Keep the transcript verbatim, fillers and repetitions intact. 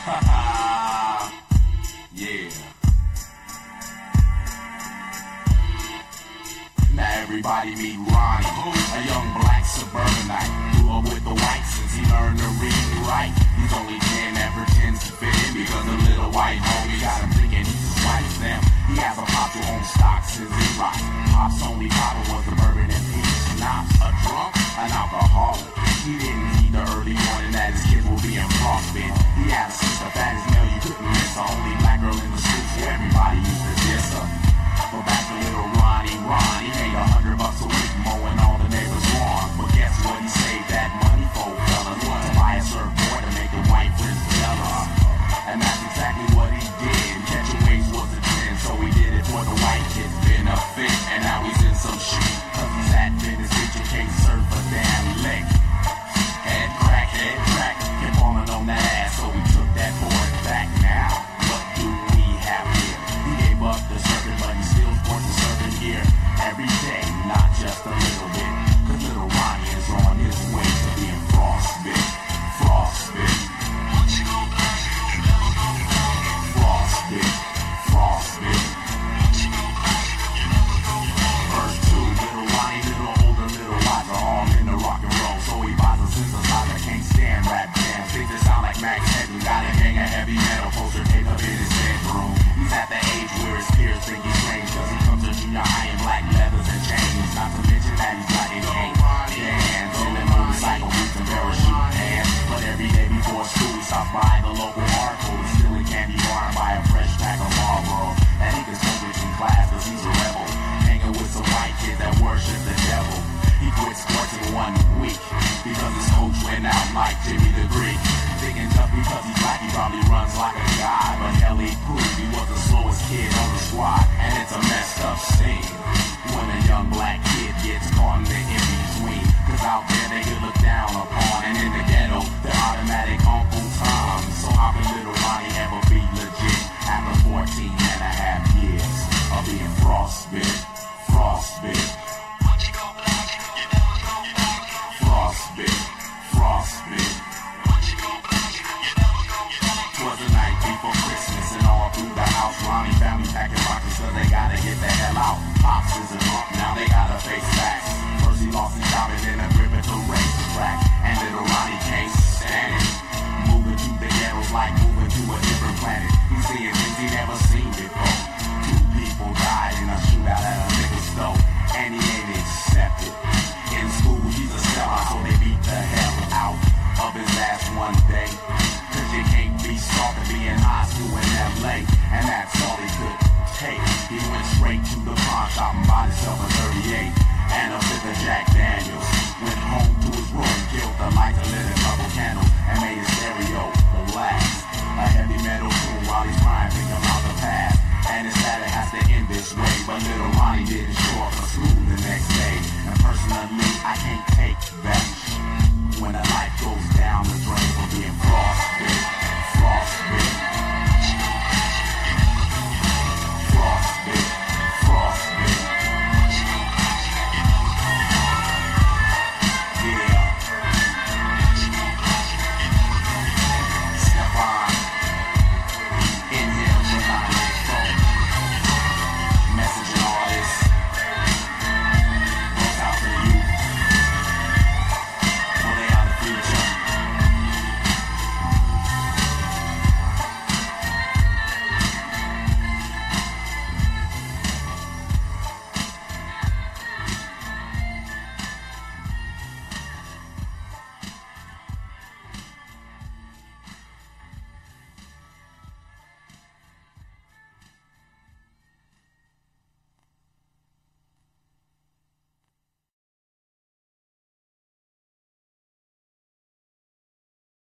Yeah. Now everybody meet Ronnie, a young black suburbanite. Grew up with the whites since he learned to read and write. He's only ten and pretends to fit in because a little white homie got him thinking he's as white as them. He has a pop to own stock since Xerox. Pop's only bottle was the bourbon and peach schnapps. A drunk, an alcoholic. He didn't need the early morning that his kids were being frostbitten. He had a sister that his mail you couldn't miss. The only black girl in the street, so everybody used to diss her. But back to little Ronnie, Ronnie made a hundred bucks a week mowing all the neighbors' lawns. But guess what he saved that money for, fellas? To buy a surfboard to make the white friends jealous. And that's exactly what he did. Catching waves was a trend, so he did it for the white kids' benefit. And now he's in some shit, cause he's at Venice Beach and can't surf a damn lick. Head crack, head crack, kept falling on that ass, so we took that board back. Now, what do we have here? He gave up the surfing, but he still sports the surfing gear every day, not just a little bit. Cause little Ronnie is on his way to being frostbit, frostbit. Frostbit, frostbit. Verse two, little Ronnie, little older, little wiser, all in the rock and roll. So he buys a synthesizer, can't stand rap jams. Things that sound like Max Headley, got a gang of heavy metal poster taped up in his bedroom. He's at the age where his peers think he's strange, cause he comes to junior high in black leathers and chains. Not to mention that he's black and can't dance in a motorcycle boots and parachute pants. But every day before school, he stops by the local hardcore, stealing candy bar and buy a fresh pack of Marlboro. And he can smoke it in class cause he's a rebel, hanging with some white kids that worship the devil. He quit sports in one week because his coach went out like Jimmy the Greek. Thinking tough because he's black, he probably runs like a guy. But hell, he proved he was the slowest kid on the squad. And it's a messed up scene when a young black kid gets caught in the in-between. Cause out there they get looked down upon, and in the ghetto they're automatic Uncle Tom. So how can little Ronnie ever be legit after fourteen and a half years of being frostbit, frostbit? Frostbit, frostbit. Twas the night before Christmas, and all through the house Ronnie family packing boxes cause they gotta get the hell out. Pops is a drunk, now they gotta face facts. First he lost his job and then a grip at the racetrack. And little Ronnie can't stand it, moving to the ghettos like moving to a different planet. He's seeing things he never seen before. Two people died in a shootout at a liquor store, and he ain't accepted. In school he's a sellout, so they beat the hell out of his ass one day. Cause you can't be soft and be in high school in L A, and that's all he could take. He went straight to the pawn shop.